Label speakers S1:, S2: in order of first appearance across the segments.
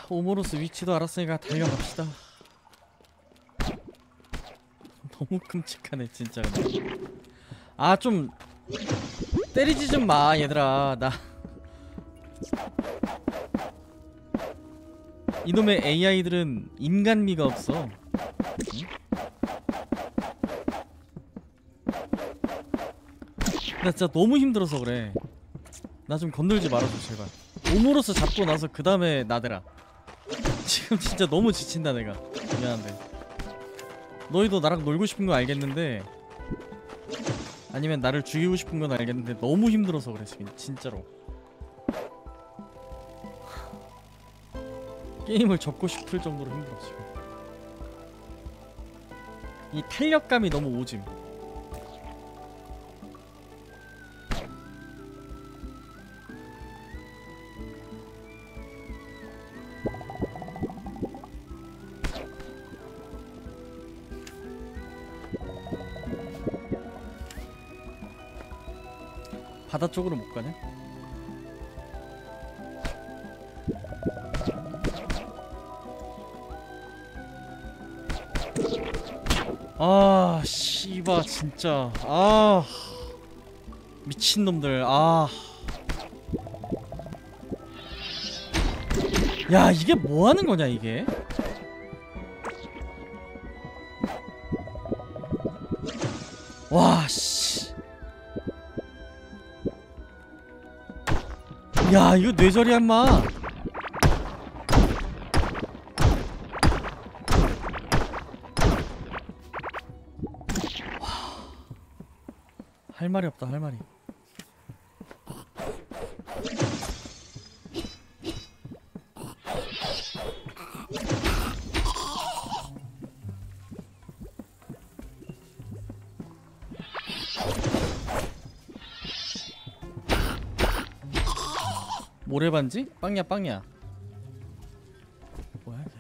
S1: 오모로스 위치도 알았으니까 달려갑시다. 너무 끔찍하네 진짜. 아 좀 때리지 좀 마 얘들아. 나 이놈의 AI들은 인간미가 없어. 응? 나 진짜 너무 힘들어서 그래. 나 좀 건들지 말아줘 제발. 오모로스 잡고 나서 그 다음에 나대라. 지금 진짜 너무 지친다 내가. 미안한데 너희도 나랑 놀고 싶은 거 알겠는데, 아니면 나를 죽이고 싶은 건 알겠는데 너무 힘들어서 그래 지금 진짜로. 게임을 접고 싶을 정도로 힘들어 지금. 이 탄력감이 너무 오짐. 바다 쪽으로 못 가냐? 아, 씨바 진짜. 아, 미친놈들. 아, 야 이게 뭐하는 거냐 이게? 와, 씨. 야 이거 뇌절이야 인마. 할 말이 없다 할 말이. 모래반지? 빵야 빵야. 뭐야 이게.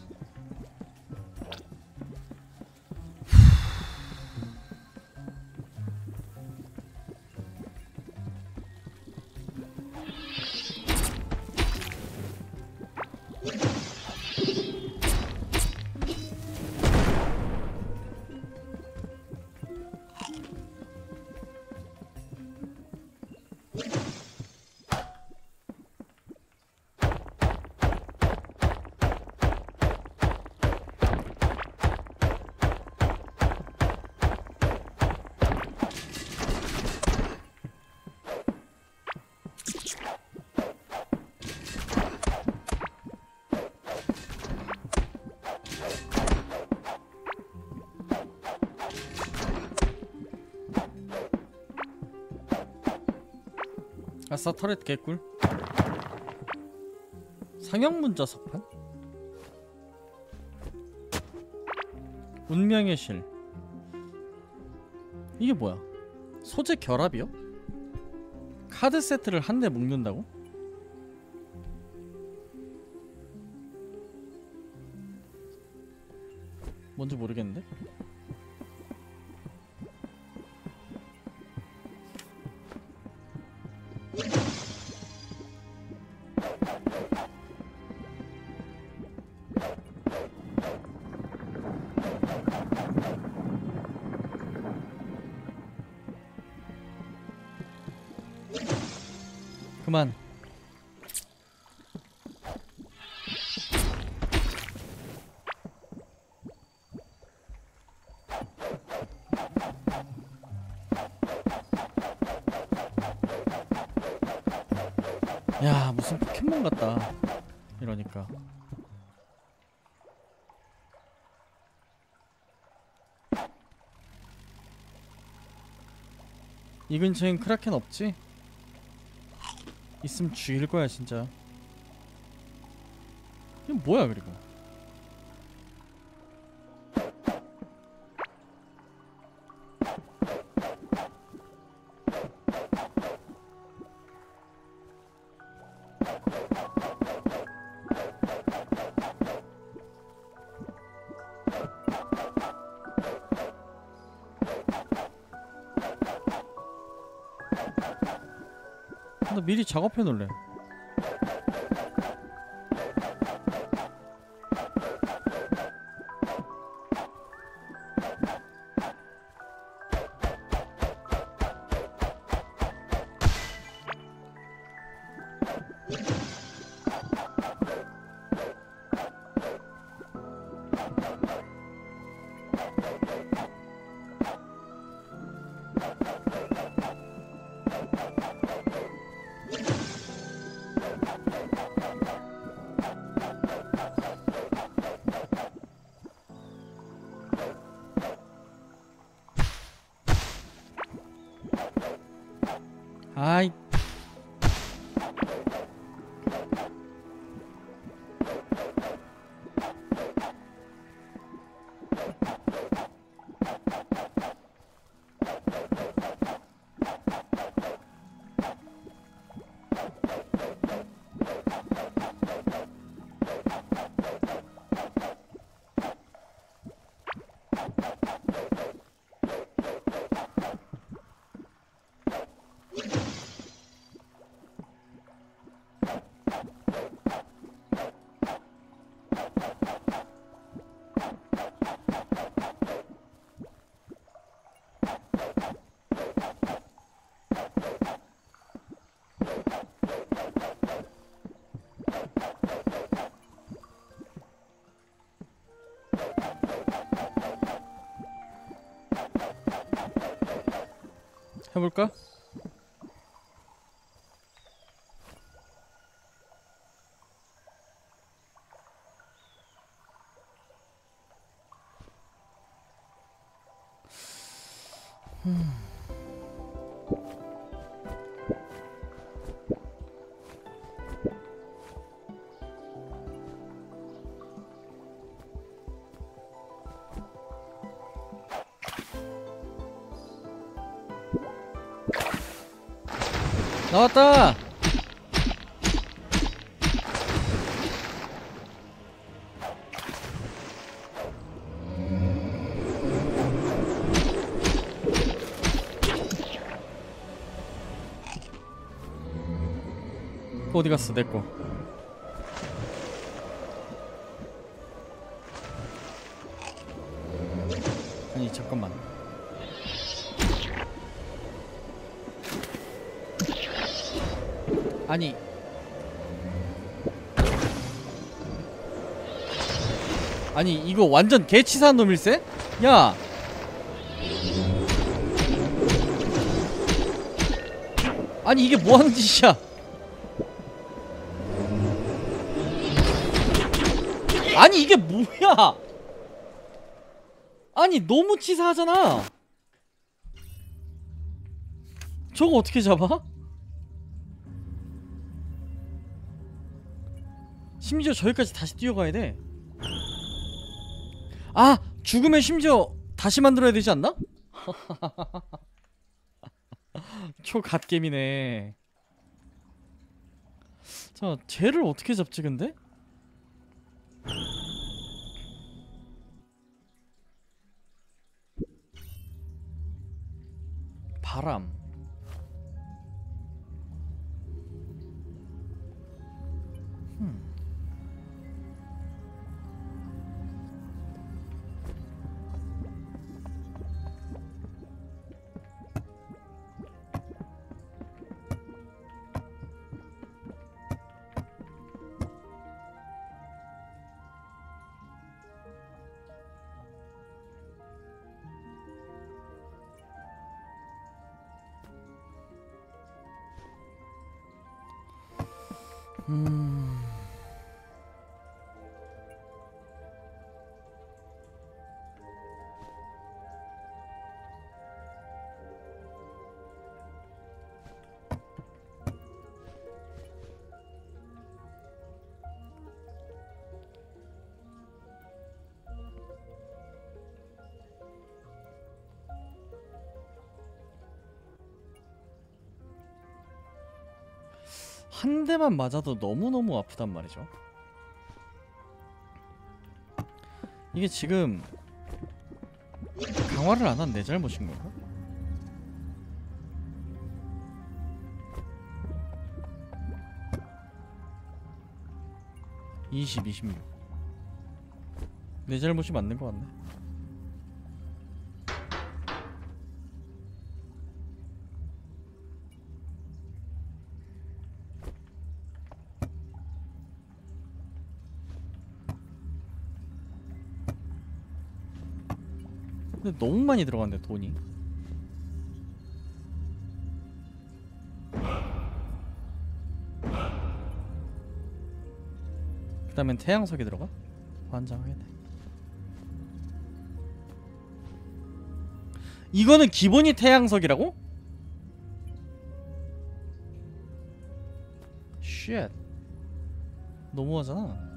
S1: 아싸 터렛 개꿀. 상형문자 석판? 운명의 실. 이게 뭐야? 소재 결합이요? 카드 세트를 한 대 묶는다고? 뭔지 모르겠는데? 그만. 야 무슨 포켓몬 같다 이러니까. 이 근처엔 크라켄 없지? 있으면 죽일 거야 진짜. 이게 뭐야 그리고. 나 미리 작업해 놓을래. 해볼까? 나왔다! 어디 갔어, 내꺼. 아니, 잠깐만. 아니. 아니, 이거 완전 개치사한 놈일세? 야! 아니, 이게 뭐하는 짓이야? 아니, 이게 뭐야? 아니, 너무 치사하잖아. 저거 어떻게 잡아? 심지어 저기까지 다시 뛰어가야 돼. 아! 죽으면 심지어 다시 만들어야 되지 않나? 초갓겜이네. 자, 쟤를 어떻게 잡지 근데? 바람. 한 대만 맞아도 너무너무 아프단 말이죠. 이게 지금 강화를 안 한 내 잘못인 건가? (20, 26) 내 잘못이 맞는 것 같네. 근데 너무 많이 들어간대 돈이. 그 다음엔 태양석이 들어가? 환장하겠네. 이거는 기본이 태양석이라고? 쉣, 너무하잖아.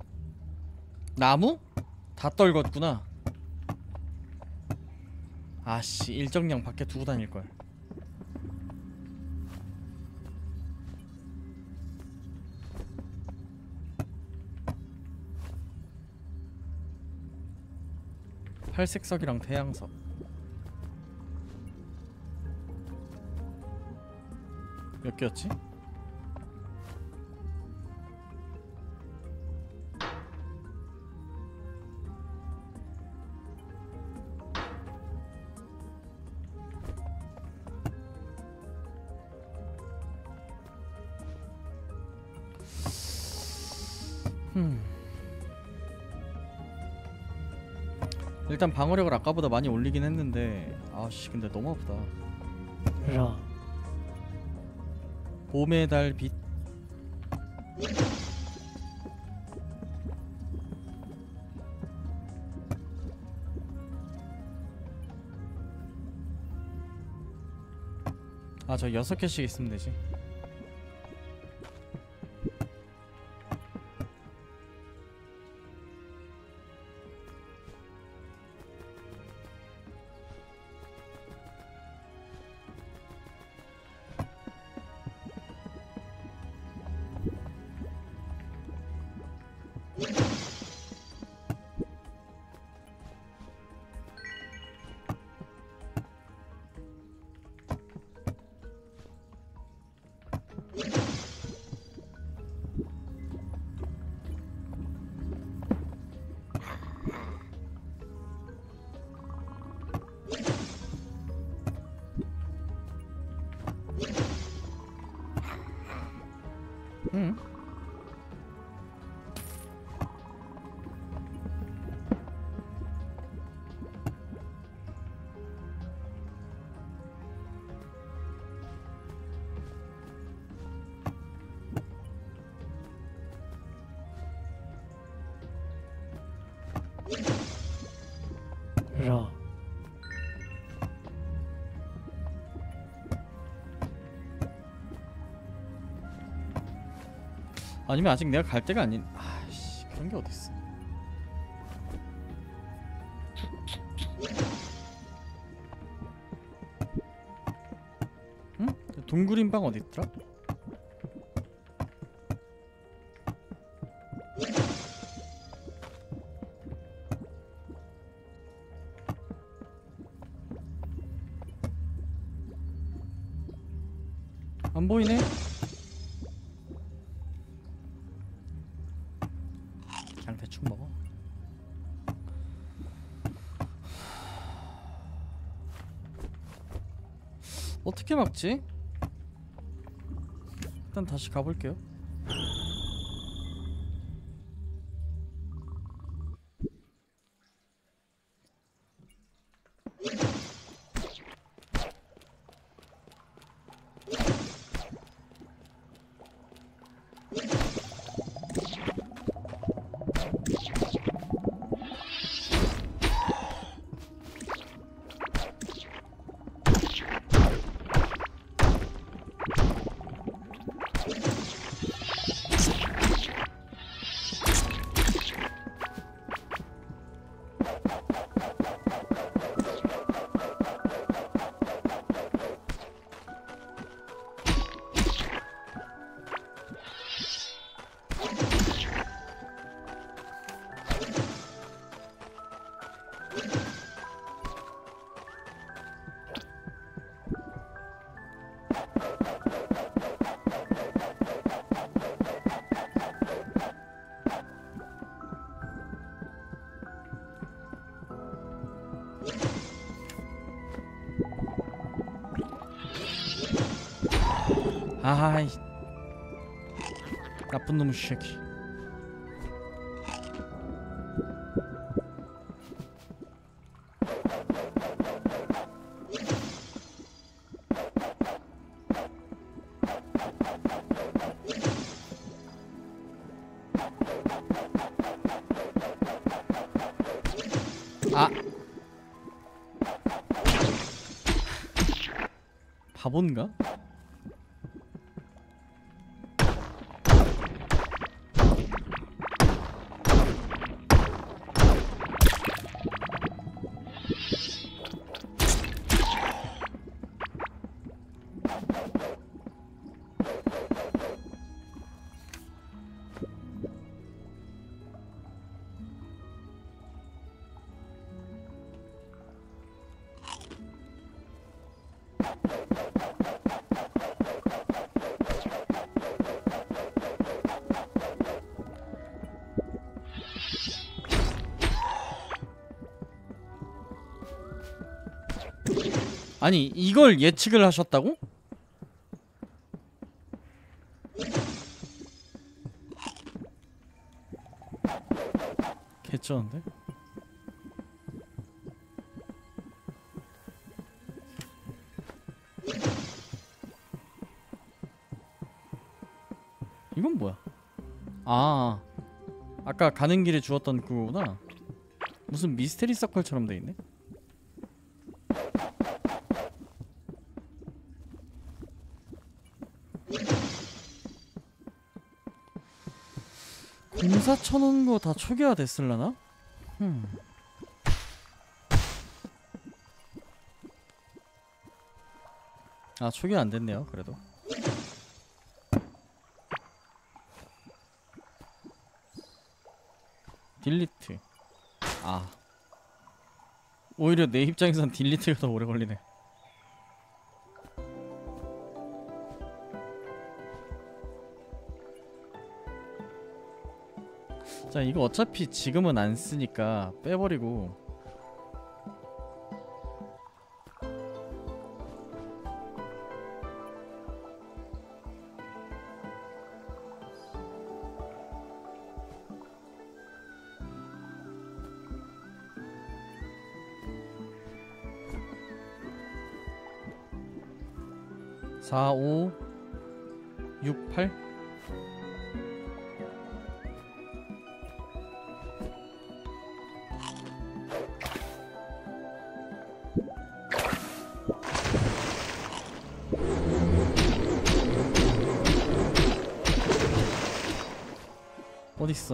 S1: 나무? 다 떨궜구나. 아씨, 일정량 밖에 두고 다닐걸. 팔색석이랑 태양석. 몇 개였지? 일단 방어력을 아까보다 많이 올리긴 했는데 아씨 근데 너무 아프다.
S2: 라.
S1: 봄의 달 빛. 아 저 6개씩 있으면 되지. 응?
S2: 라.
S1: 아니면 아직 내가 갈 때가 아닌. 아씨 그런 게 어딨어. 응? 동굴인방 어딨더라? 안 보이네? 그냥 대충 먹어. 어떻게 막지? 일단 다시 가볼게요. 아이 나쁜 놈의 새끼. 아 바본가? 아니 이걸 예측을 하셨다고? 개쩌는데? 이건 뭐야? 아, 아까 가는 길에 주웠던 그거구나. 무슨 미스테리 서클처럼 돼 있네. 공사 쳐놓은 거 다 초기화 됐을라나? 아, 초기화 안 됐네요. 그래도. 딜리트. 아, 오히려 내 입장에선 딜리트가 더 오래 걸리네. 자, 이거 어차피 지금은 안 쓰니까 빼버리고. 사, 오, 6, 8. 어딨어?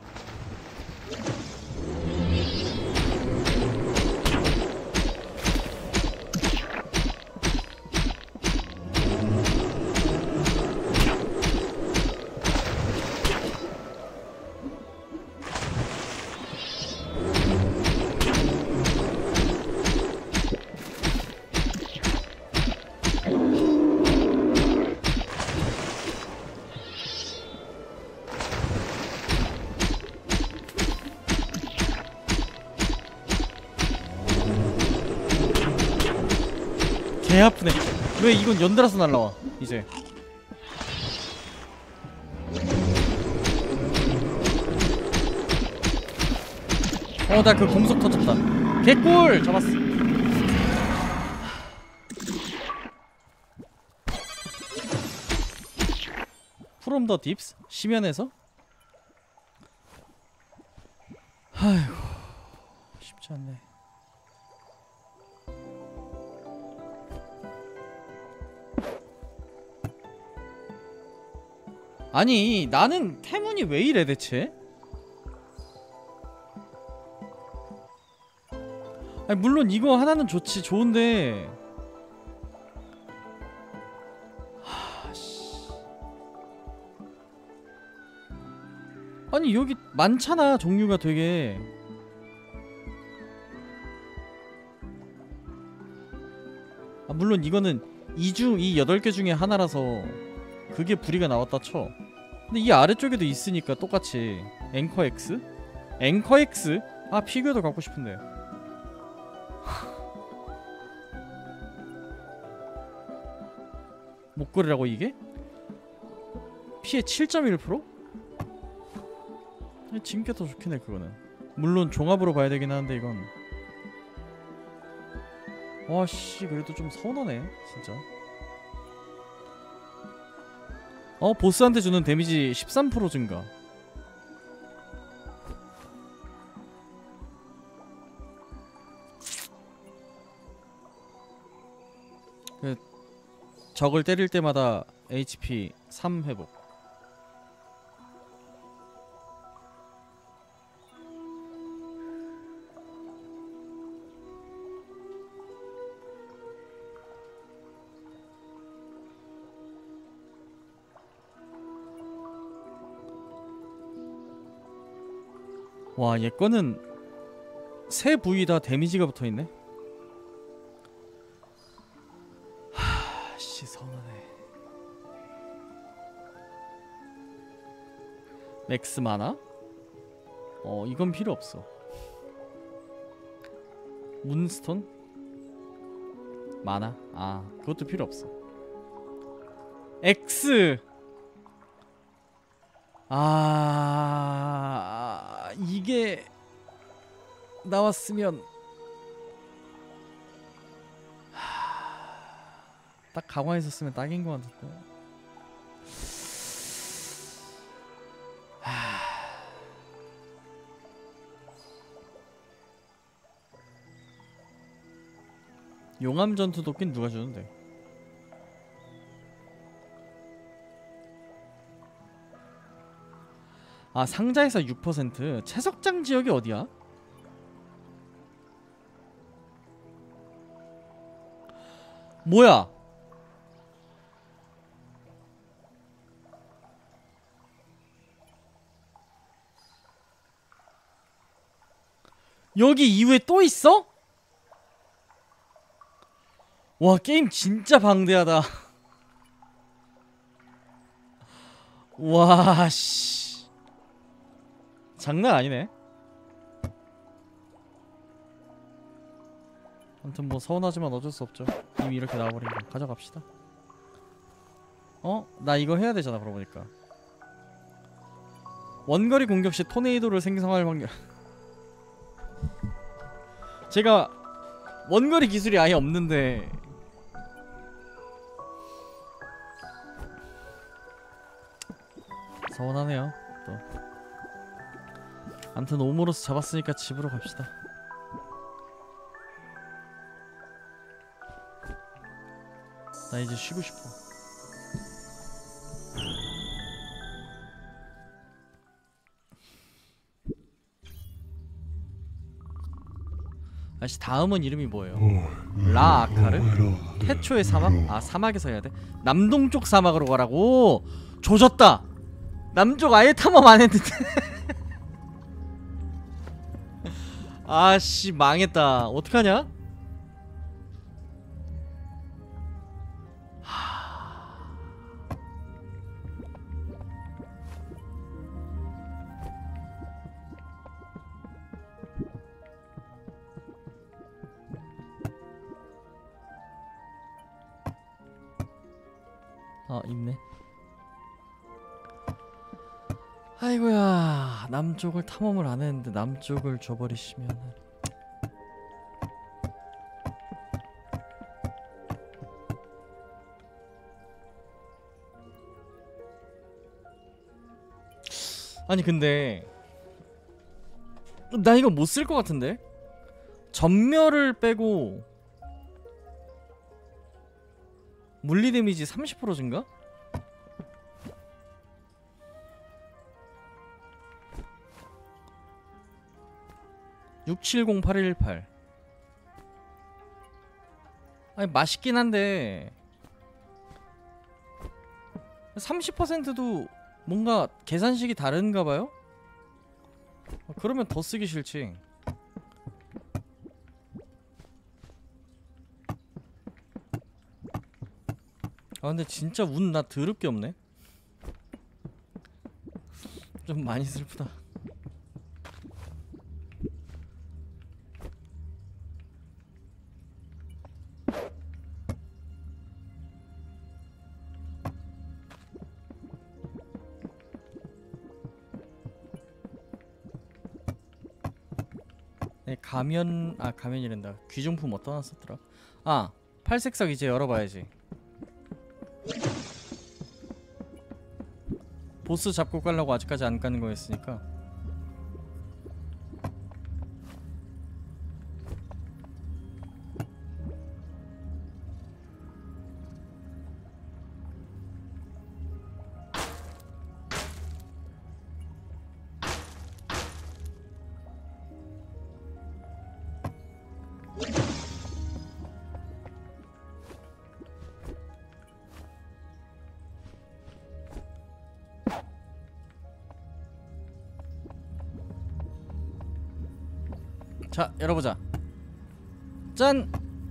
S1: 개 아프네. 왜 이건 연달아서 날라와 이제. 나 그 공속 터졌다. 개꿀! 잡았어. 프롬 더 딥스? 심연에서? 아이고, 쉽지 않네. 아니 나는 태문이 왜 이래 대체? 아니 물론 이거 하나는 좋지, 좋은데 아니 여기 많잖아 종류가 되게. 아 물론 이거는 이 8개 중에 하나라서 그게 부리가 나왔다 쳐. 근데 이 아래쪽에도 있으니까 똑같이. 앵커 X? 앵커 X? 아 피규어도 갖고 싶은데. 목걸이라고 이게? 피해 7.1%? 지금 게 더 좋긴 해 그거는. 물론 종합으로 봐야 되긴 하는데 이건. 와씨 그래도 좀 서운하네 진짜. 보스한테 주는 데미지 13% 증가. 그 적을 때릴 때마다 HP 3 회복. 와, 얘 거는 세 부위 다 데미지가 붙어있네. 하씨 서운하네. 맥스 마나? 이건 필요 없어. 문스톤? 많아? 아 그것도 필요 없어. X. 이게 나왔으면 딱 강화에 있었으면 딱인 것 같은데. 용암 전투 도끼는 누가 주는데? 아 상자에서 6%. 채석장 지역이 어디야? 뭐야? 여기 이후에 또 있어? 와 게임 진짜 방대하다. 와 씨. 장난 아니네. 아무튼 뭐 서운하지만 어쩔 수 없죠. 이미 이렇게 나와버린 거 가져갑시다. 어? 나 이거 해야 되잖아. 그러고 보니까 원거리 공격 시 토네이도를 생성할 확률. 제가 원거리 기술이 아예 없는데 서운하네요. 또 아무튼 오므로스 잡았으니까 집으로 갑시다. 나 이제 쉬고 싶어. 아씨 다음은 이름이 뭐예요? 라아카르? 태초의 사막? 아 사막에서 해야 돼? 남동쪽 사막으로 가라고? 조졌다! 남쪽 아예 탐험 안 했는데. 아씨 망했다. 어떡하냐? 있네. 아이고야 남쪽을 탐험을 안 했는데 남쪽을 줘버리시면은. 아니 근데 나 이거 못 쓸 것 같은데? 전멸을 빼고 물리 데미지 30% 증가? (6708118) 아니 맛있긴 한데 30%도 뭔가 계산식이 다른가봐요? 그러면 더 쓰기 싫지. 아 근데 진짜 운 나 더럽게 없네. 좀 많이 슬프다. 네, 가면이란다. 귀중품 어디다 놨었더라. 아 팔색석 이제 열어봐야지. 보스 잡고 깔라고 아직까지 안 까는 거였으니까. 자 열어보자. 짠!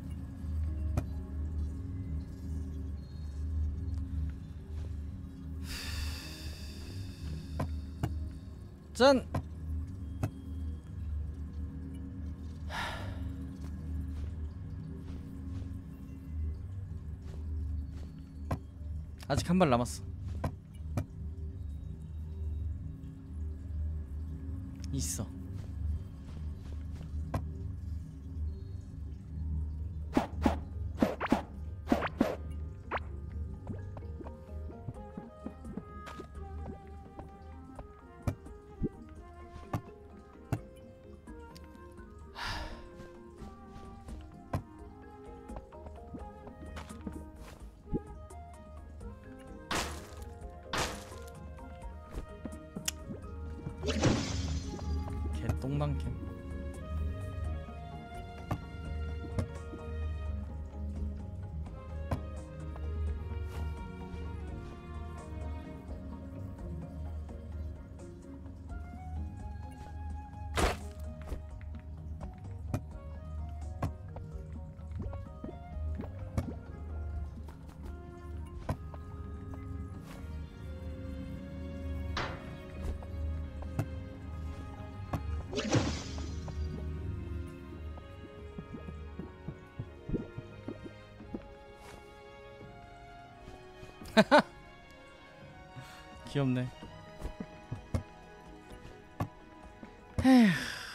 S1: 짠! 한 발 남았어. 있어. 개똥망캠. 귀엽네. 에휴.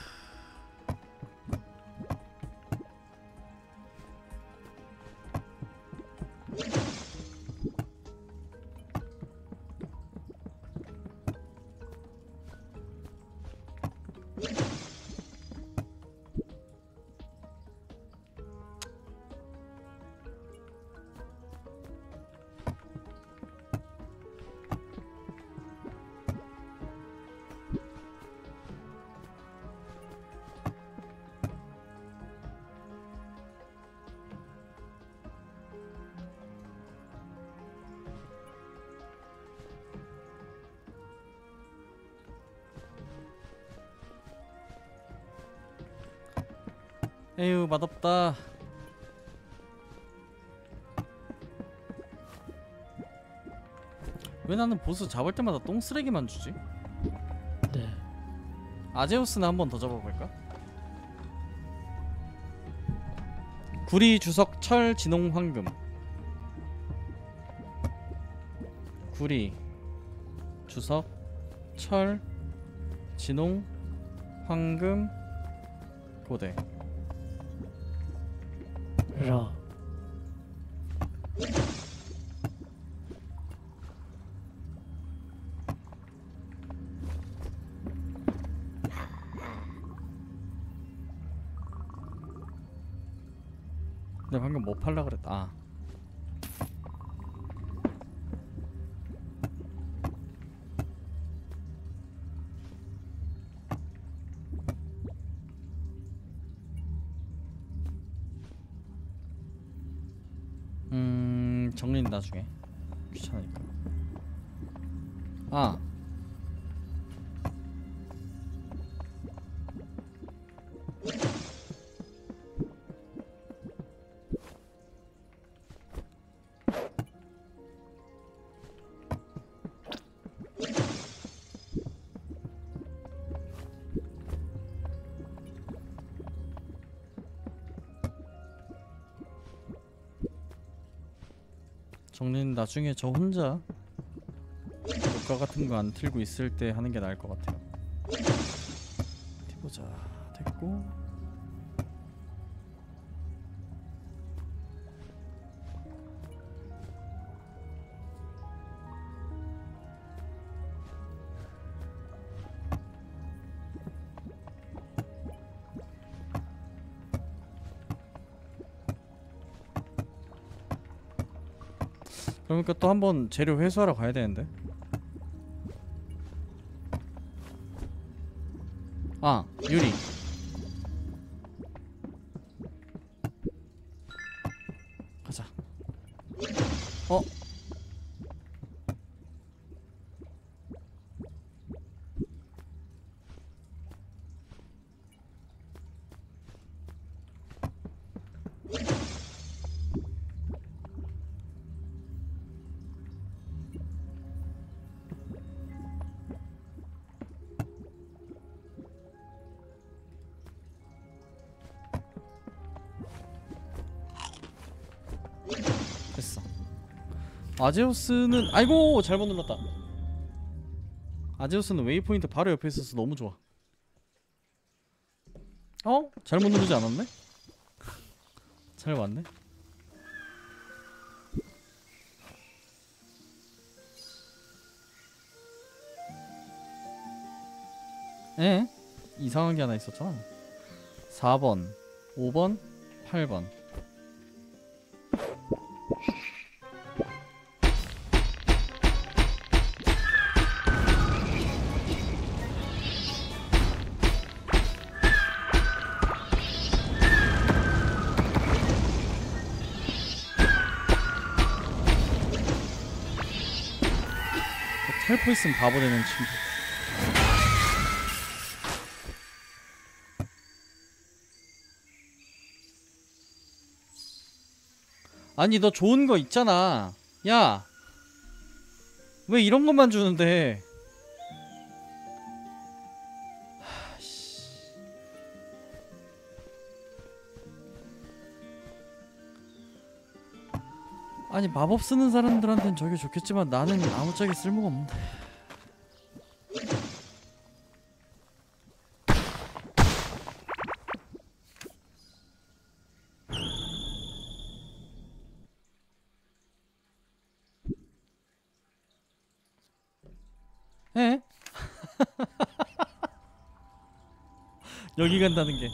S1: 에휴, 맛없다. 왜 나는 보스 잡을 때마다 똥 쓰레기만 주지?
S2: 네.
S1: 아제우스는 한 번 더 잡아볼까? 구리, 주석, 철, 진홍, 황금. 구리, 주석, 철, 진홍, 황금, 고대.
S2: 라.
S1: 근데 방금 뭐 팔라 그랬다. 아. 정리는 나중에. 귀찮으니까. 아. 정리는 나중에 저 혼자 녹화 같은 거 안 틀고 있을 때 하는 게 나을 것 같아요. 어디 보자. 됐고. 그러니까 또 한번 재료 회수하러 가야 되는데. 아, 유리. 가자. 어? 아제우스는 아이고 잘못 눌렀다. 아제우스는 웨이포인트 바로 옆에 있어서 너무 좋아. 어? 잘못 누르지 않았네? 잘 왔네? 에? 이상한 게 하나 있었잖아. 4번, 5번, 8번. 텔포 있으면 바보 되는 친구. 아니 너 좋은 거 있잖아. 야, 왜 이런 것만 주는데? 아니 마법 쓰는 사람들한텐 저게 좋겠지만 나는 아무짝에 쓸모가 없는데. 에? 여기 간다는 게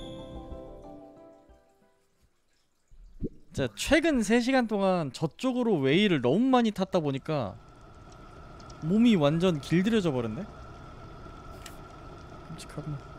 S1: 진짜 최근 3시간 동안 저쪽으로 웨이를 너무 많이 탔다 보니까 몸이 완전 길들여져 버렸네? 끔찍하구나.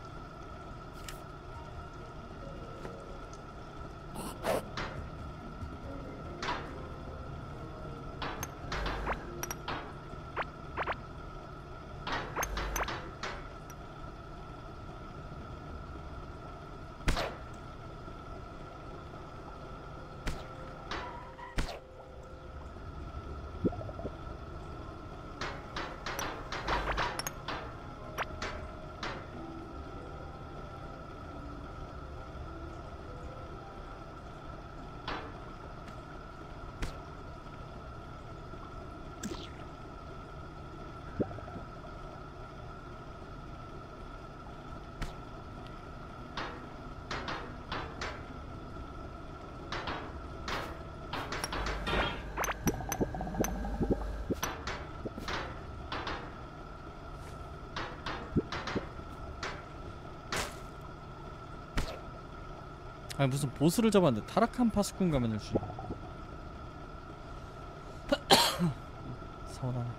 S1: 아니 무슨 보스를 잡았는데 타락한 파수꾼 가면을 주네. 서운하네.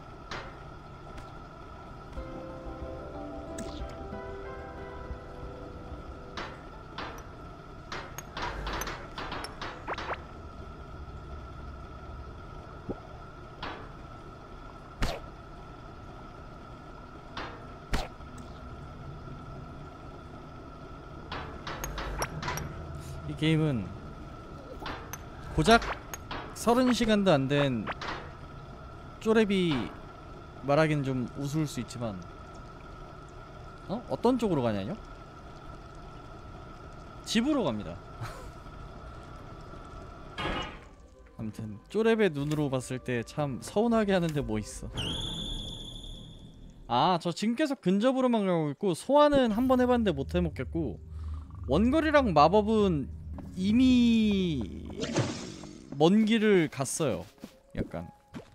S1: 이 게임은 고작 30시간도 안 된 쪼렙이 말하기는 좀 우스울 수 있지만 어떤 쪽으로 가냐뇨? 집으로 갑니다. 아무튼 쪼렙의 눈으로 봤을 때 참 서운하게 하는데 뭐 있어. 아, 저 지금 계속 근접으로만 가고 있고 소환은 한번 해봤는데 못 해먹겠고 원거리랑 마법은 이미 먼 길을 갔어요. 약간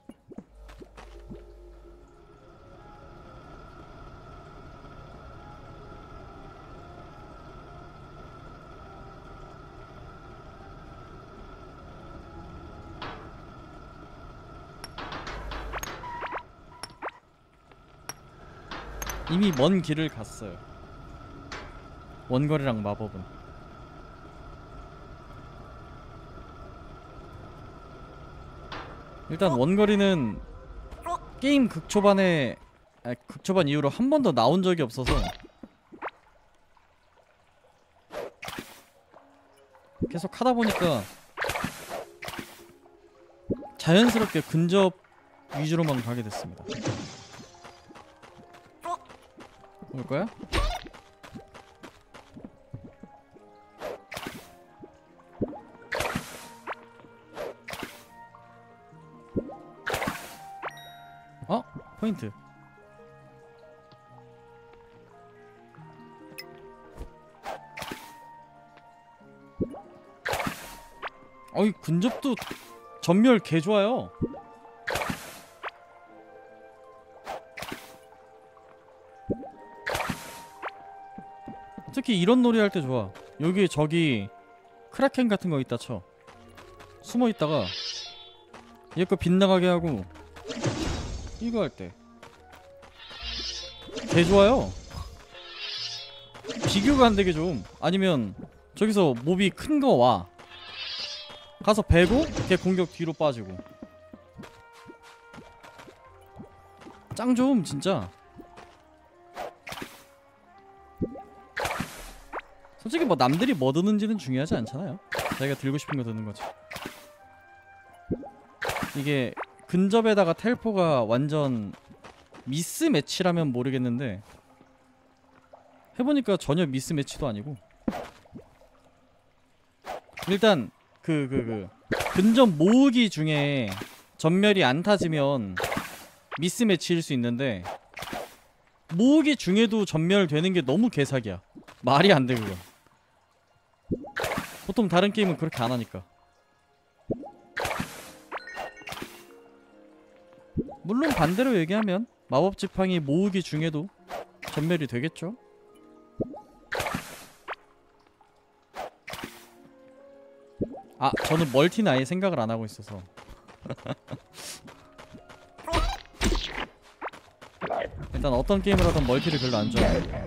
S1: 이미 먼 길을 갔어요. 원거리랑 마법은. 일단 원거리는 게임 극초반에 극초반 이후로 한 번도 나온 적이 없어서 계속 하다 보니까 자연스럽게 근접 위주로만 가게 됐습니다. 올 거야? 어? 포인트. 어이 근접도 전멸 개 좋아요. 특히 이런 놀이 할 때 좋아. 여기 저기 크라켄 같은 거 있다 쳐. 숨어 있다가 얘 거 빗나가게 하고 이거 할 때 개 좋아요. 비교가 안 되게 좀. 아니면 저기서 몹이 큰 거 와. 가서 베고 걔 공격 뒤로 빠지고. 짱 좋음 진짜. 솔직히 뭐 남들이 뭐 드는지는 중요하지 않잖아요. 자기가 들고 싶은 거 드는 거지. 이게 근접에다가 텔포가 완전 미스 매치라면 모르겠는데 해보니까 전혀 미스 매치도 아니고. 일단 근접 모으기 중에 전멸이 안 타지면 미스 매치일 수 있는데 모으기 중에도 전멸 되는 게 너무 개사기야. 말이 안 돼 그거. 보통 다른 게임은 그렇게 안 하니까. 물론 반대로 얘기하면 마법 지팡이 모으기 중에도 전멸이 되겠죠. 아 저는 멀티는 아예 생각을 안 하고 있어서. 일단 어떤 게임을 하든 멀티를 별로 안 좋아해요.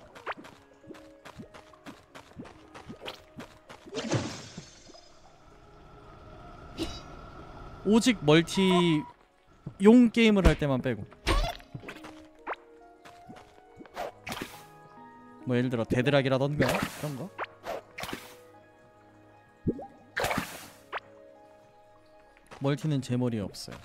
S1: 오직 멀티용 게임을 할 때만 빼고. 뭐 예를 들어 데드락이라던가 그런 거. 멀티는 제 머리에 없어요.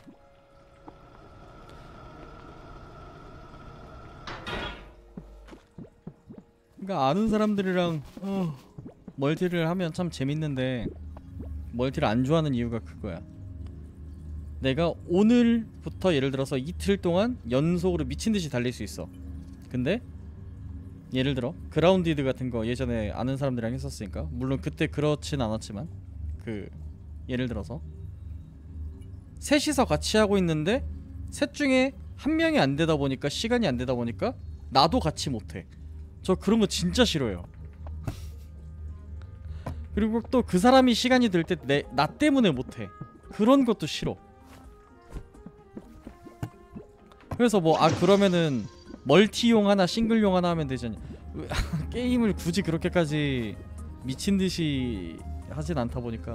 S1: 그러니까 아는 사람들이랑 멀티를 하면 참 재밌는데 멀티를 안 좋아하는 이유가 그거야. 내가 오늘부터 예를 들어서 이틀 동안 연속으로 미친듯이 달릴 수 있어. 근데 예를 들어 그라운디드 같은 거 예전에 아는 사람들이랑 했었으니까, 물론 그때 그렇진 않았지만 예를 들어서 셋이서 같이 하고 있는데 셋 중에 한 명이 안 되다 보니까, 시간이 안 되다 보니까 나도 같이 못해. 저 그런 거 진짜 싫어요. 그리고 또 그 사람이 시간이 될 때 나 때문에 못해. 그런 것도 싫어. 그래서 뭐 그러면은 멀티용 하나 싱글용 하나 하면 되잖니. 게임을 굳이 그렇게까지 미친듯이 하진 않다 보니까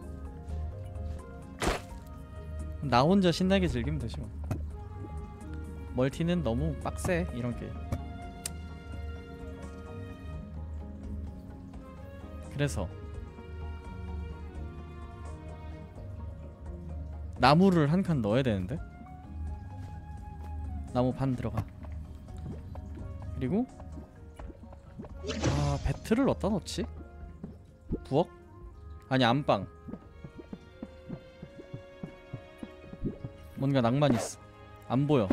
S1: 나 혼자 신나게 즐기면 되죠. 멀티는 너무 빡세 이런 게임. 그래서 나무를 한 칸 넣어야 되는데, 나무 반 들어가. 그리고 배틀을 어디다 넣지? 부엌? 아니 안방. 뭔가 낭만 있어. 안 보여.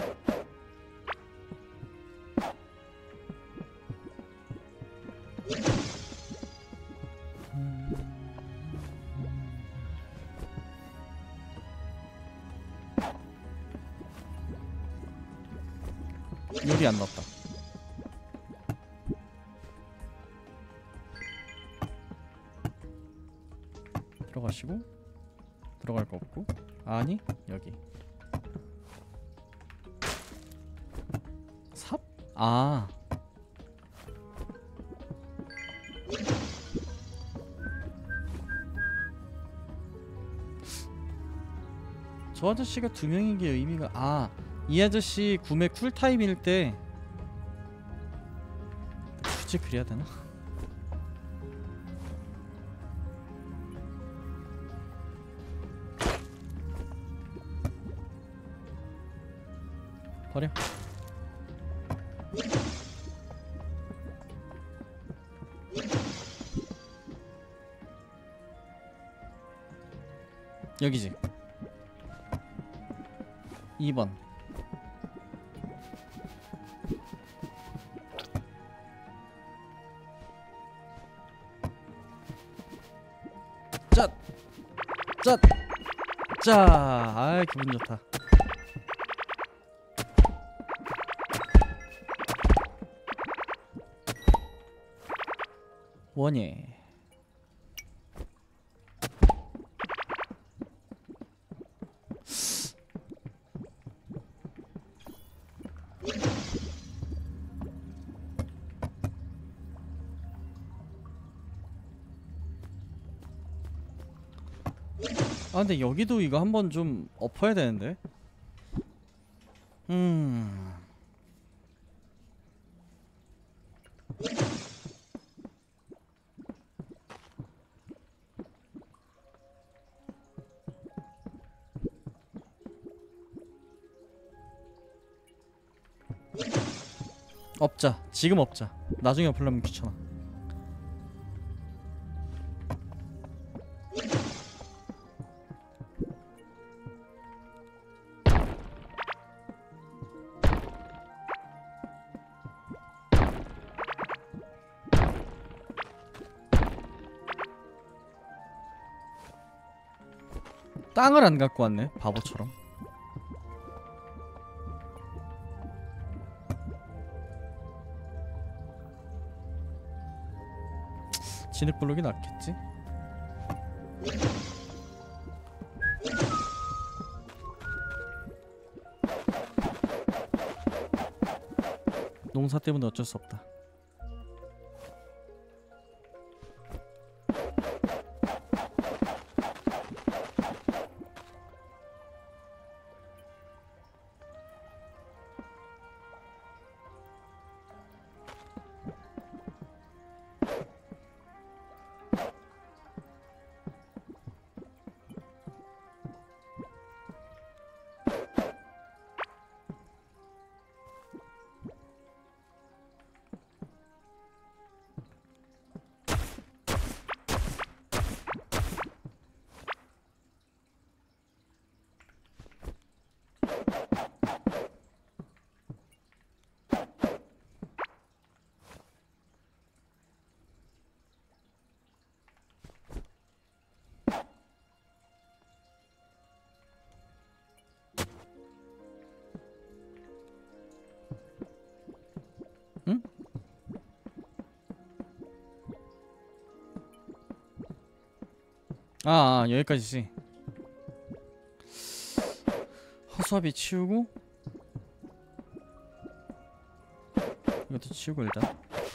S1: 여기 안 넣었다. 들어가시고 들어갈 거 없고. 아니 여기 삽? 저 아저씨가 두 명인 게 의미가, 이 아저씨 구매 쿨타임일 때 굳이 그래야 되나? 버려. 여기지. 2번 짜! 짜! 아 기분 좋다. 원예. 아 근데 여기도 이거 한번 좀 엎어야 되는데. 엎자. 지금 엎자. 나중에 엎으려면 귀찮아. 땅을 안 갖고 왔네 바보처럼. 진흙블록이 낫겠지? 농사 때문에 어쩔 수 없다. 응? 여기까지지. 허수아비 치우고 이것도 치우고 일단.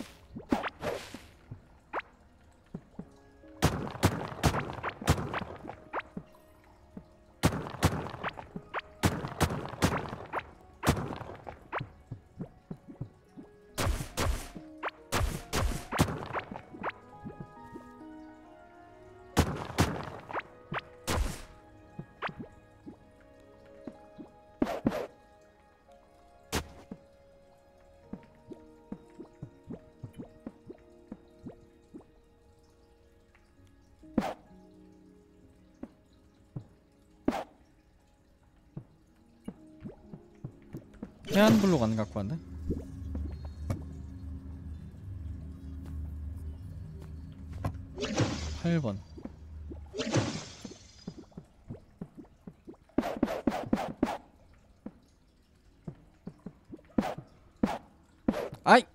S1: 해안블록 안 갖고 왔네. 팔 번. 아이.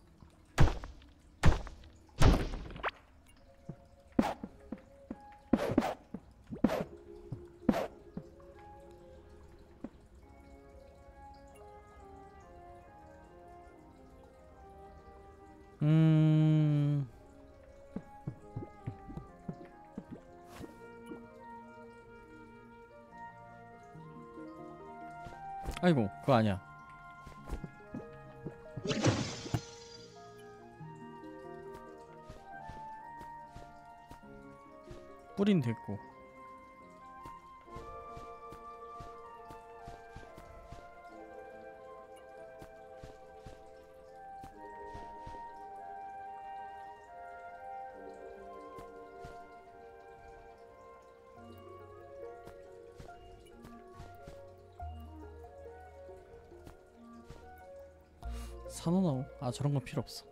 S1: 아이고 그거 아니야. 뿌린 됐고. 산호나무? 아 저런 건 필요 없어.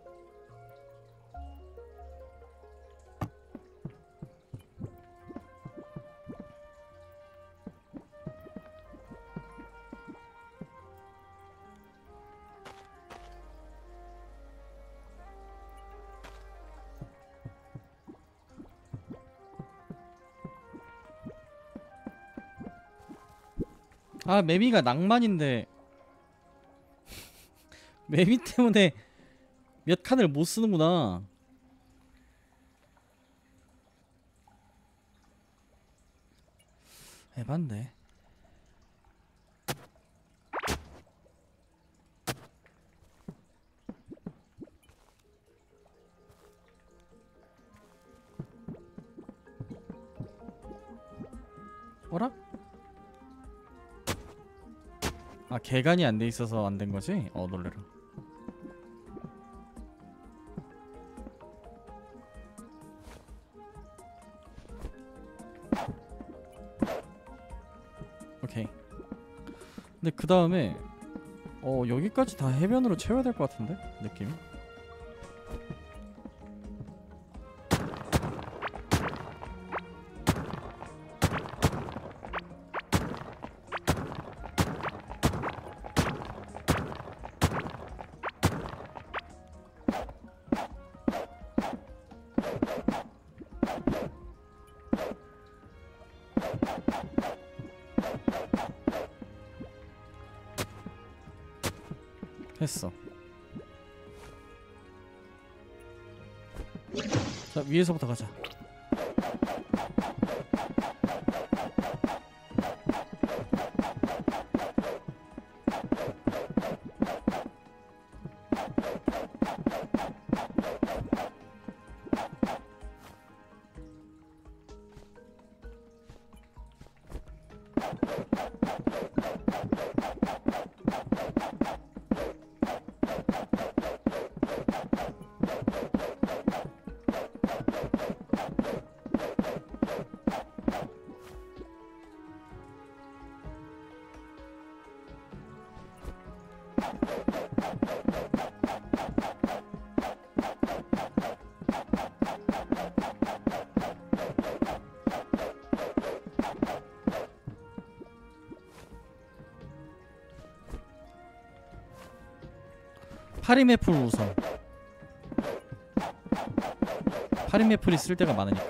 S1: 아 매미가 낭만인데 매미 때문에 몇 칸을 못 쓰는구나. 에반데. 어라? 아 개간이 안 돼 있어서 안 된 거지? 놀래라. 오케이. 근데 그 다음에 여기까지 다 해변으로 채워야 될 것 같은데 느낌이. 했어. 자 위에서부터 가자. 파리매플 우선. 파리매플이 쓸 데가 많으니까.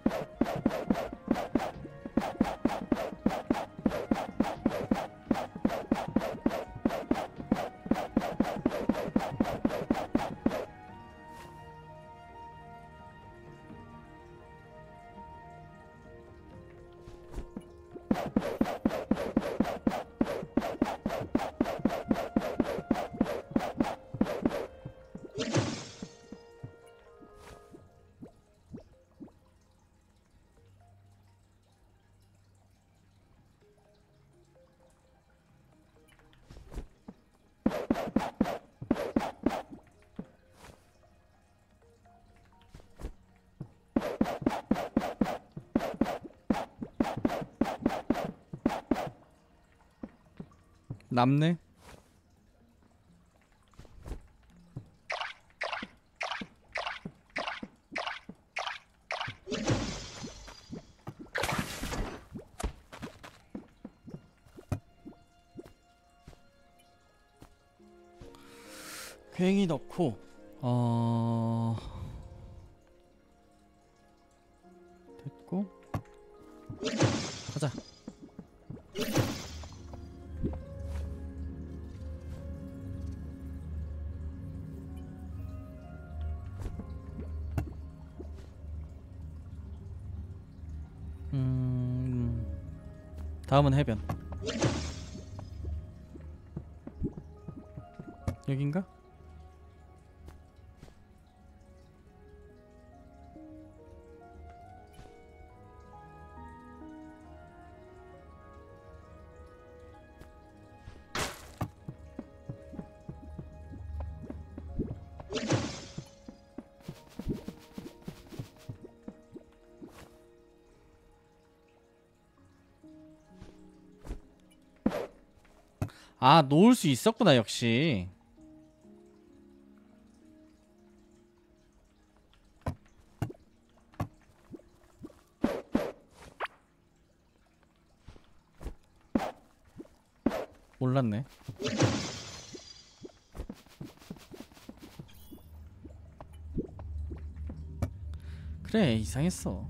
S1: 남네. 괭이 넣고 됐고 가자. 다음은 해변. 여긴가? 아, 놓을 수 있었구나, 역시. 몰랐네. 그래, 이상했어.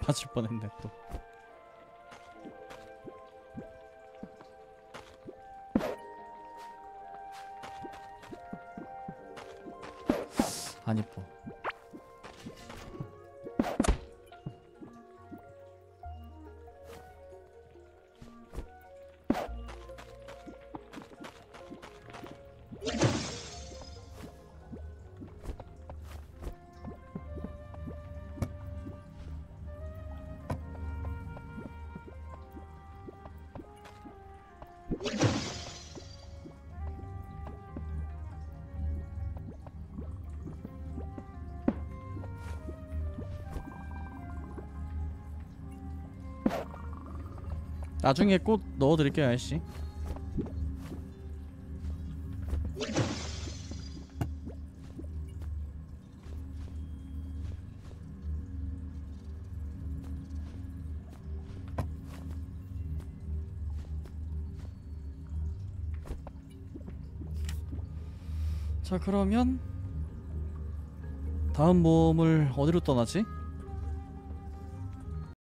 S1: 맞을 뻔했네 또. 안 이뻐. 나중에 꽃 넣어드릴게요 아저씨. 자 그러면 다음 모험을 어디로 떠나지?